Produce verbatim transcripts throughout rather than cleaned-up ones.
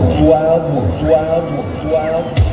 wild wolf, wild wolf, wild wolf.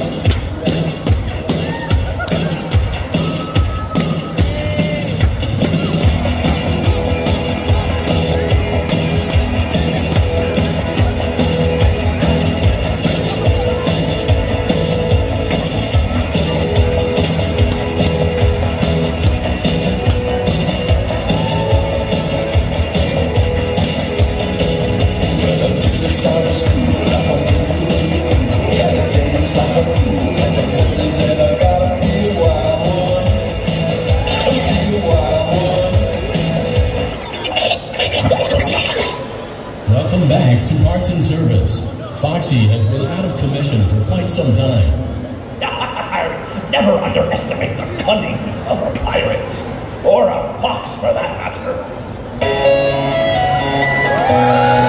Welcome back to Parts and Service. Foxy has been out of commission for quite some time. Never underestimate the cunning of a pirate, or a fox for that matter.